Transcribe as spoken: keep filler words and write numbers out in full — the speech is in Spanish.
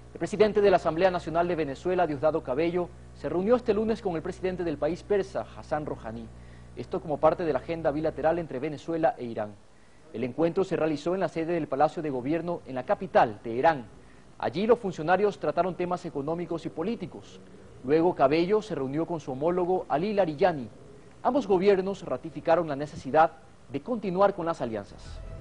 El presidente de la Asamblea Nacional de Venezuela, Diosdado Cabello, se reunió este lunes con el presidente del país persa, Hassan Rouhani. Esto como parte de la agenda bilateral entre Venezuela e Irán. El encuentro se realizó en la sede del Palacio de Gobierno en la capital, Teherán. Allí los funcionarios trataron temas económicos y políticos. Luego Cabello se reunió con su homólogo Ali Larijani. Ambos gobiernos ratificaron la necesidad de continuar con las alianzas.